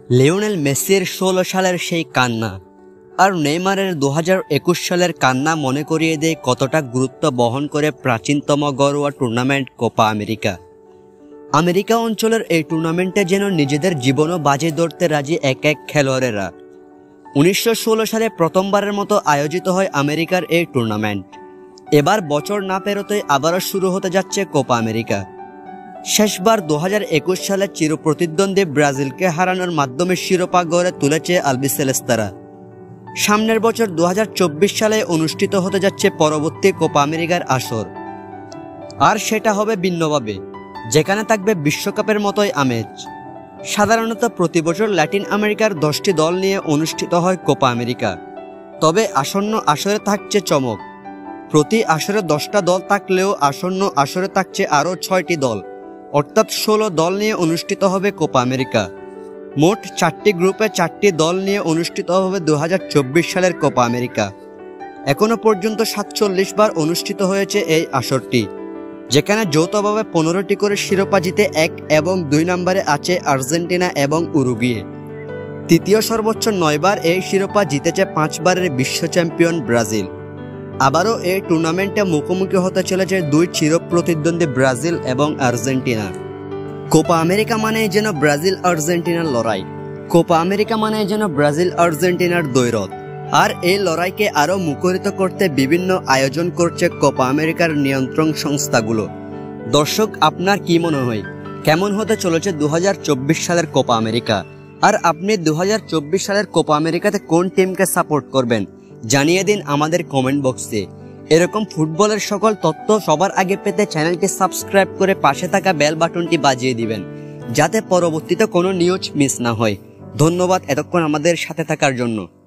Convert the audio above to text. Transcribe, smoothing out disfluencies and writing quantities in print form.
Lionel মেসির ১৬ সালের সেই কান্না আর নেইমারের ২০২১ সালের কান্না মনে করিয়ে দেয় কতটা গুরুত্ব বহন করে প্রাচীনতম ঘরোয়া টুর্নামেন্ট কোপা আমেরিকা। আমেরিকা অঞ্চলের এই টুর্নামেন্টে যেন নিজেদের জীবনও বাজি ধরতে রাজি এক এক খেলোয়াড়েরা। ১৯১৬ সালে প্রথমবারের মতো আয়োজিত হয় আমেরিকার এই টুর্নামেন্ট। এবার বছর না পেরোতেই আবারও শুরু হতে যাচ্ছে কোপা আমেরিকা। শেষবার ২০২১ সালে চিরপ্রতিদ্বন্দ্বী ব্রাজিলকে হারানোর মাধ্যমে শিরোপা গড়ে তুলেছে আলবিসেলেস্তারা। সামনের বছর ২০২৪ সালে অনুষ্ঠিত হতে যাচ্ছে পরবর্তী কোপা আমেরিকার আসর, আর সেটা হবে ভিন্নভাবে, যেখানে থাকবে বিশ্বকাপের মতোই আমেজ। সাধারণত প্রতি বছর ল্যাটিন আমেরিকার 10টি দল নিয়ে অনুষ্ঠিত হয় কোপা আমেরিকা, তবে আসন্ন আসরে থাকছে চমক। প্রতি আসরে 10টা দল থাকলেও আসন্ন আসরে থাকছে আরও 6টি দল, অর্থাৎ 16 দল নিয়ে অনুষ্ঠিত হবে কোপা আমেরিকা। মোট 4টি গ্রুপে 4টি দল নিয়ে অনুষ্ঠিত হবে ২০২৪ সালের কোপা আমেরিকা। এখনও পর্যন্ত 47 বার অনুষ্ঠিত হয়েছে এই আসরটি, যেখানে যৌথভাবে 15টি করে শিরোপা জিতে 1 এবং 2 নম্বরে আছে আর্জেন্টিনা এবং উরুগুয়ে। তৃতীয় সর্বোচ্চ 9 বার এই শিরোপা জিতেছে 5 বারের বিশ্ব চ্যাম্পিয়ন ব্রাজিল। আবারও এই টুর্নামেন্টে মুখোমুখি হতে চলেছে 2 চিরপ্রতিদ্বন্দ্বী ব্রাজিল এবং আর্জেন্টিনা। কোপা আমেরিকা মানেই যেন ব্রাজিল আর্জেন্টিনার লড়াই, কোপা আমেরিকা মানেই যেন ব্রাজিল আর্জেন্টিনার দ্বৈরথ। আর এই লড়াইকে আরও মুখরিত করতে বিভিন্ন আয়োজন করছে কোপা আমেরিকার নিয়ন্ত্রণ সংস্থাগুলো। দর্শক, আপনার কি মনে হয় কেমন হতে চলেছে ২০২৪ সালের কোপা আমেরিকা? আর আপনি ২০২৪ সালের কোপা আমেরিকাতে কোন টিমকে সাপোর্ট করবেন জানিয়ে দিন আমাদের কমেন্ট বক্সে। এরকম ফুটবলের সকল তথ্য সবার আগে পেতে চ্যানেলটি সাবস্ক্রাইব করে পাশে থাকা বেল বাটনটি বাজিয়ে দিবেন, যাতে পরবর্তীতে কোনো নিউজ মিস না হয়। ধন্যবাদ এতক্ষণ আমাদের সাথে থাকার জন্য।